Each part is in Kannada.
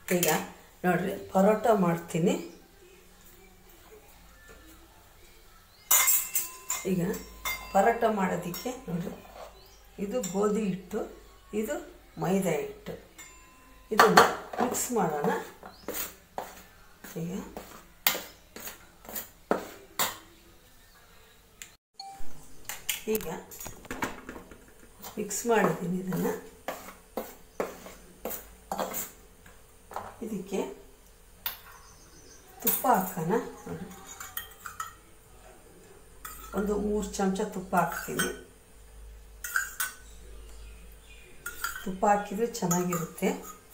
ಈಗ ನೋಡಿರಿ ಪರೋಟ ಮಾಡ್ತೀನಿ. ಈಗ ಪರೋಟ ಮಾಡೋದಕ್ಕೆ ನೋಡಿರಿ, ಇದು ಗೋಧಿ ಹಿಟ್ಟು, ಇದು ಮೈದಾ ಹಿಟ್ಟು. ಇದನ್ನು ಮಿಕ್ಸ್ ಮಾಡೋಣ. ಈಗ ಮಿಕ್ಸ್ ಮಾಡಿದ್ದೀನಿ. ಇದನ್ನು ಇದಕ್ಕೆ ತುಪ್ಪ ಹಾಕೋಣ. ಒಂದು 3 ಚಮಚ ತುಪ್ಪ ಹಾಕ್ತೀನಿ. ತುಪ್ಪ ಹಾಕಿದರೆ ಚೆನ್ನಾಗಿರುತ್ತೆ.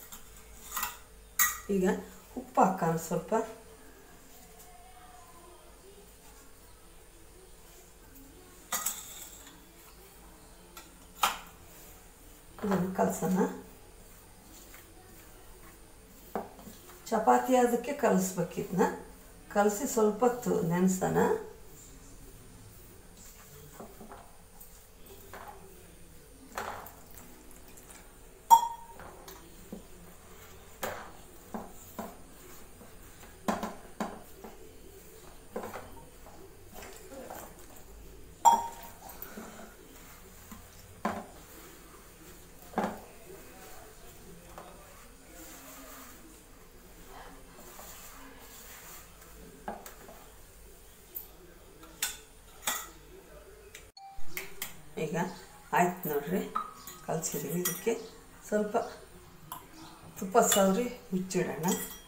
ಈಗ ಉಪ್ಪು ಹಾಕೋಣ ಸ್ವಲ್ಪ. ಇದನ್ನು ಕಲಸೋಣ. ಚಪಾತಿ ಅದಕ್ಕೆ ಕಲಿಸ್ಬೇಕಿದ್ನ ಕಲಸಿ ಸ್ವಲ್ಪ ಹೊತ್ತು ನೆನೆಸೋಣ. ಈಗ ಆಯ್ತು ನೋಡ್ರಿ, ಕಲಸಿದ್ದೀವಿ. ಇದಕ್ಕೆ ಸ್ವಲ್ಪ ತುಪ್ಪ ಸವರಿ ಮುಚ್ಚಿಬಿಡೋಣ.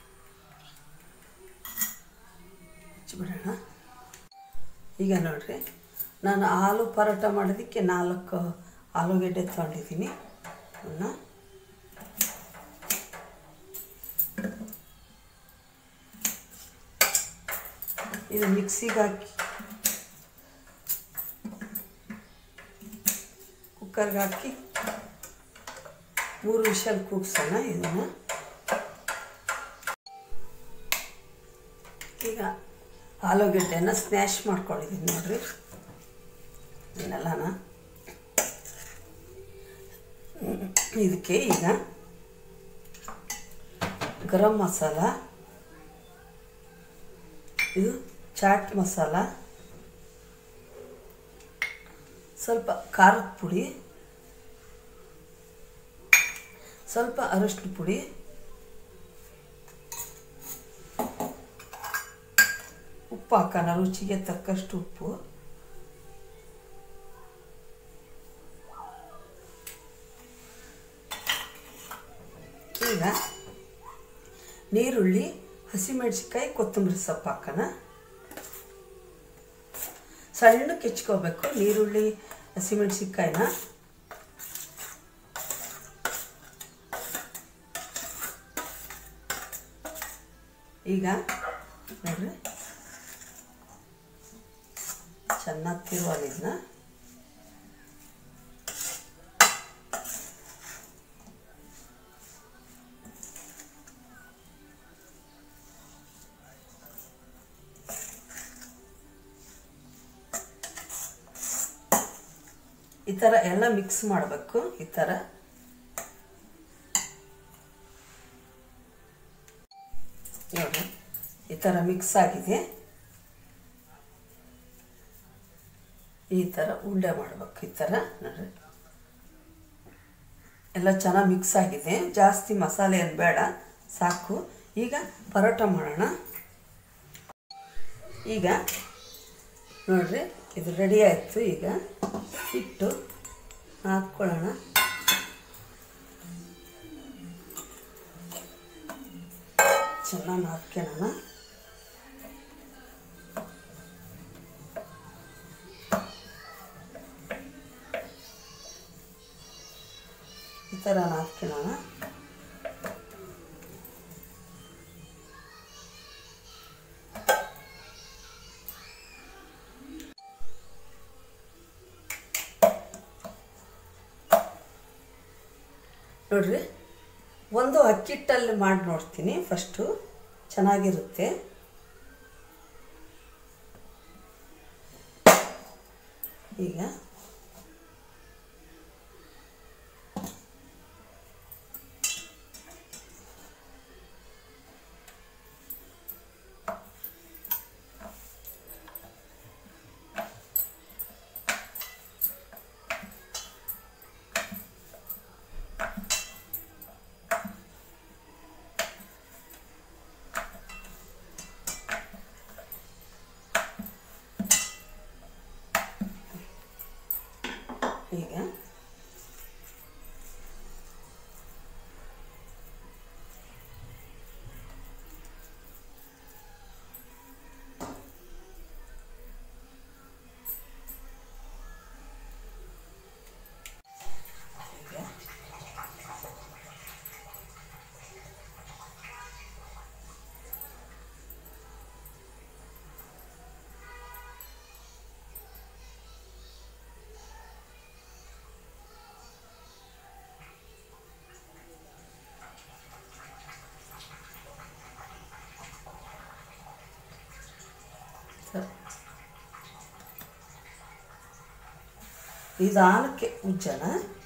ಈಗ ನೋಡ್ರಿ, ನಾನು ಆಲೂ ಪರೋಟ ಮಾಡೋದಕ್ಕೆ 4 ಆಲೂಗೆಡ್ಡೆ ತೊಗೊಂಡಿದ್ದೀನಿ. ಇದು ಮಿಕ್ಸಿಗೆ ಹಾಕಿ ಕುಕ್ಕರ್ಗೆ ಹಾಕಿ 3 ವಿಷಲ್ ಕೂಗ್ಸೋಣ. ಇದನ್ನು ಈಗ ಆಲೂಗೆಡ್ಡೆನ ಸ್ಮ್ಯಾಶ್ ಮಾಡ್ಕೊಂಡಿದ್ದೀನಿ ನೋಡ್ರಿ. ಇದನ್ನೆಲ್ಲನ ಇದಕ್ಕೆ ಈಗ ಗರಂ ಮಸಾಲ, ಇದು ಚಾಟ್ ಮಸಾಲ, ಸ್ವಲ್ಪ ಖಾರದ ಪುಡಿ, ಸ್ವಲ್ಪ ಅರಿಶಿನ ಪುಡಿ, ಉಪ್ಪು ಹಾಕೋಣ, ರುಚಿಗೆ ತಕ್ಕಷ್ಟು ಉಪ್ಪು. ಈಗ ನೀರುಳ್ಳಿ, ಹಸಿಮೆಣಸಿನ್ಕಾಯಿ, ಕೊತ್ತಂಬರಿ ಸೊಪ್ಪು ಹಾಕೋಣ. ಸಣ್ಣಕ್ಕೆ ಹೆಚ್ಕೋಬೇಕು ನೀರುಳ್ಳಿ ಹಸಿಮೆಣಸಿನ್ಕಾಯಿನ. ಈಗ ನೋಡ್ರಿ, ಚೆನ್ನಾಗಿ ತಿರುವಾಗ ಇದನ್ನ. ಈ ಥರ ಎಲ್ಲ ಮಿಕ್ಸ್ ಮಾಡಬೇಕು. ಈ ಥರ ನೋಡಿ, ಈ ಥರ ಮಿಕ್ಸ್ ಆಗಿದೆ. ಈ ಥರ ಉಂಡೆ ಮಾಡಬೇಕು. ಈ ಥರ ನೋಡ್ರಿ, ಎಲ್ಲ ಚೆನ್ನಾಗಿ ಮಿಕ್ಸ್ ಆಗಿದೆ. ಜಾಸ್ತಿ ಮಸಾಲೆ ಏನು ಬೇಡ, ಸಾಕು. ಈಗ ಪರೋಟ ಮಾಡೋಣ. ಈಗ ನೋಡ್ರಿ, ಇದು ರೆಡಿ ಆಯಿತು. ಈಗ ಹಿಟ್ಟು ಹಾಕ್ಕೊಳ್ಳೋಣ. ಚೆನ್ನಾಗಿ ಹಾಕ್ಕೊಳ್ಳೋಣ. ಈ ಥರ ಹಾಕ್ಕೊಳ್ಳೋಣ. ನೋಡ್ರಿ, ಒಂದು ಅಕ್ಕಿಟ್ಟಲ್ಲಿ ಮಾಡಿ ನೋಡ್ತೀನಿ ಫಸ್ಟು, ಚೆನ್ನಾಗಿರುತ್ತೆ. ಈಗ ನಿಧಾನಕ್ಕೆ ಉಜ್ಜೋಣ.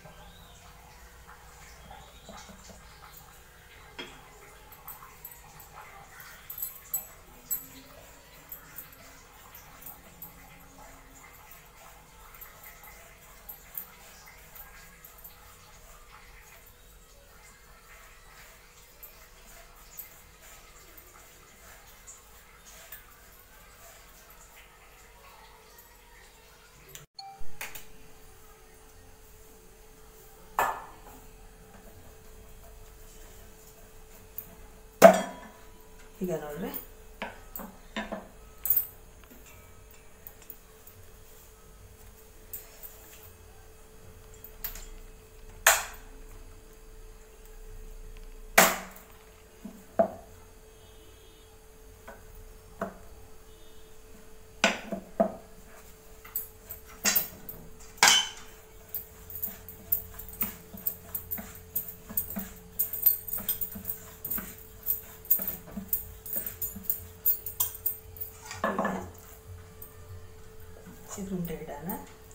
ಈಗ ನೋಡ್ರಿ ಚಿಗುರುಂಡೆ ಇಡೋಣ.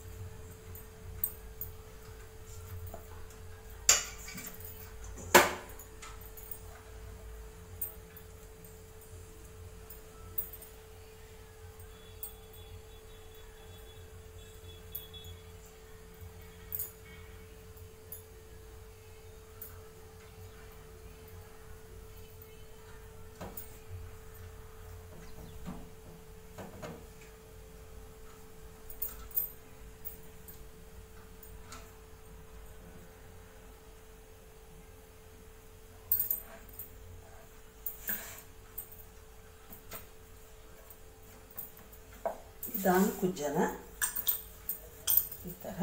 ನಿಧಾನಕ್ಕೆ ಉಜ್ಜೋಣ ಈ ಥರ.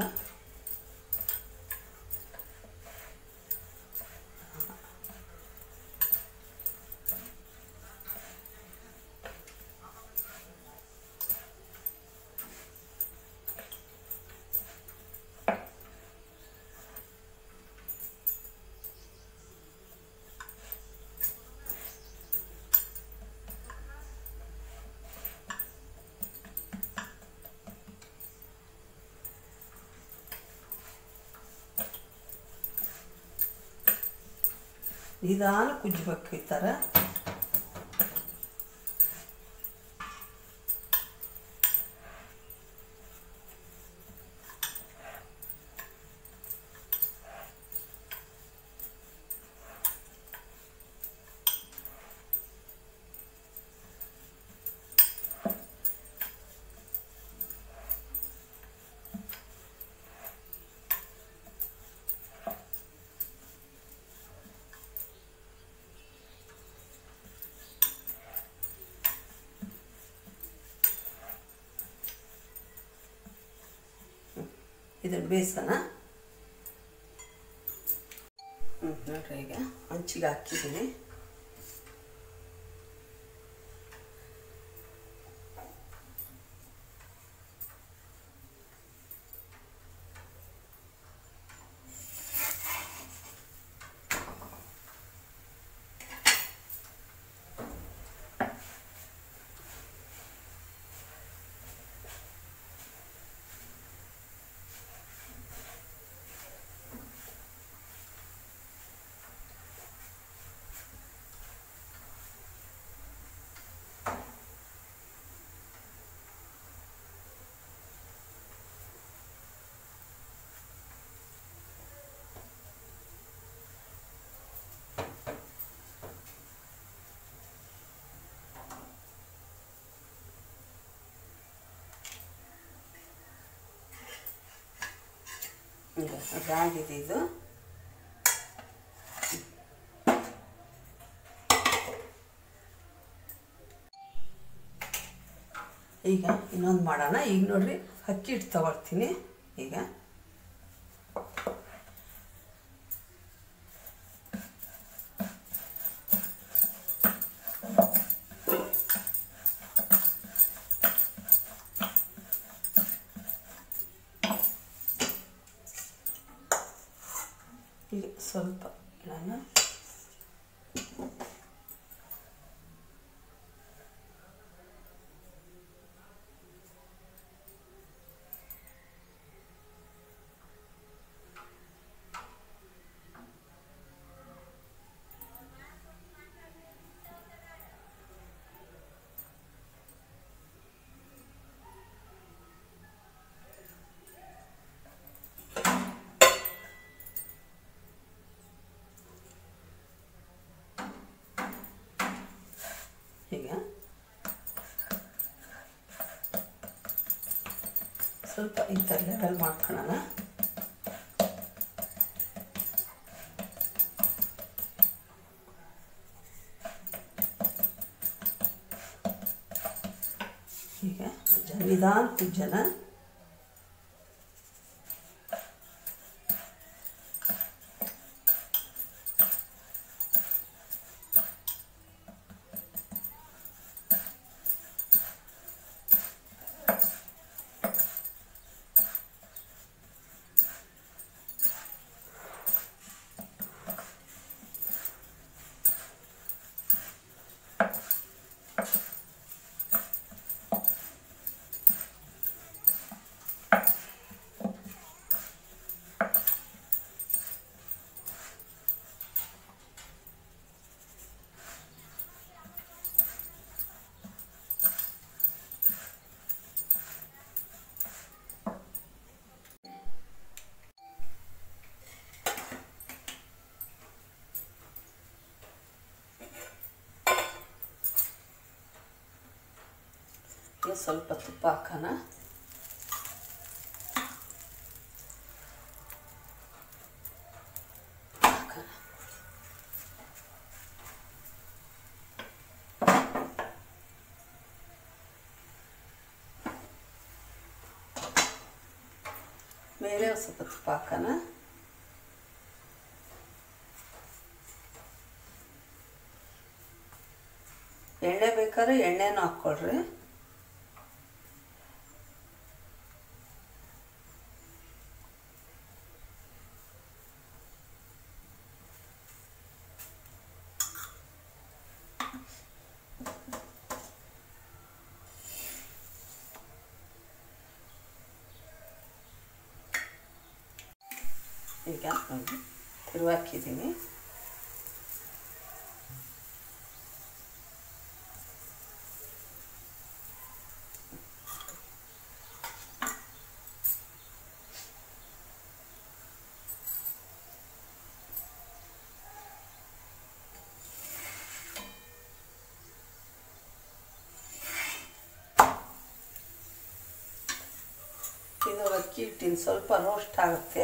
ನಿಧಾನಕ್ಕೆ ಉಜ್ಜಬೇಕು ಈ ಥರ. ಇದನ್ನು ಬೇಯಿಸೋಣ. ನೋಡ್ರಿ ಈಗ ಹಂಚಿಗೆ ಹಾಕಿದ್ದೀನಿ. ಅದಾಗಿದೆ ಇದು. ಈಗ ಇನ್ನೊಂದು ಮಾಡೋಣ. ಈಗ ನೋಡ್ರಿ ಅಕ್ಕಿ ಹಿಟ್ಟು ತಗೊಳ್ತೀನಿ. ಈಗ ಸ್ವಲ್ಪ ಇಡೋಣ. ಈಗ ಸ್ವಲ್ಪ ಈ ಥರ ಲೆವೆಲ್ ಮಾಡ್ಕೊಳ್ಳೋಣ. ಈಗ ನಿಧಾನ ಜನ ಸ್ವಲ್ಪ ತುಪ್ಪ ಹಾಕೋಣ. ಮೇಲೆ ಸ್ವಲ್ಪ ತುಪ್ಪ ಹಾಕೋಣ. ಎಣ್ಣೆ ಬೇಕಾದ್ರೆ ಎಣ್ಣೆನೂ ಹಾಕ್ಕೊಳ್ರಿ. ಈಗ ನೋಡಿ ತಿರುವಾಕಿದ್ದೀನಿ. ಇದು ಅಕ್ಕಿ ಹಿಟ್ಟಿನ ಸ್ವಲ್ಪ ರೋಸ್ಟ್ ಆಗುತ್ತೆ.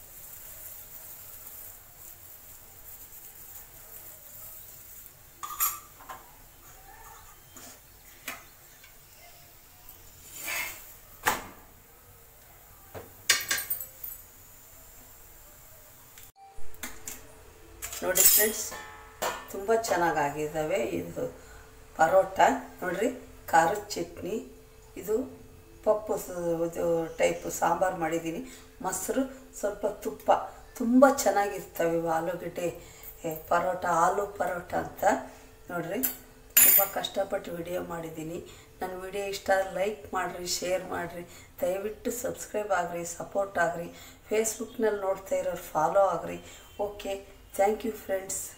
ನೋಡಿ ಫ್ರೆಂಡ್ಸ್, ತುಂಬ ಚೆನ್ನಾಗಾಗಿದ್ದಾವೆ. ಇದು ಪರೋಟ ನೋಡಿರಿ, ಖಾರದ ಚಟ್ನಿ, ಇದು ಪಪ್ಪು ಇದು ಟೈಪು ಸಾಂಬಾರು ಮಾಡಿದ್ದೀನಿ, ಮೊಸರು, ಸ್ವಲ್ಪ ತುಪ್ಪ, ತುಂಬ ಚೆನ್ನಾಗಿರ್ತವೆ ಆಲೂಗಡ್ಡೆ ಪರೋಟ, ಆಲೂ ಪರೋಟ ಅಂತ. ನೋಡಿರಿ, ತುಂಬ ಕಷ್ಟಪಟ್ಟು ವಿಡಿಯೋ ಮಾಡಿದ್ದೀನಿ. ನನ್ನ ವಿಡಿಯೋ ಇಷ್ಟ ಲೈಕ್ ಮಾಡಿರಿ, ಶೇರ್ ಮಾಡಿರಿ, ದಯವಿಟ್ಟು ಸಬ್ಸ್ಕ್ರೈಬ್ ಆಗಿರಿ, ಸಪೋರ್ಟ್ ಆಗಿರಿ. ಫೇಸ್ಬುಕ್ನಲ್ಲಿ ನೋಡ್ತಾ ಇರೋರು ಫಾಲೋ ಆಗಿರಿ. Okay, thank you friends.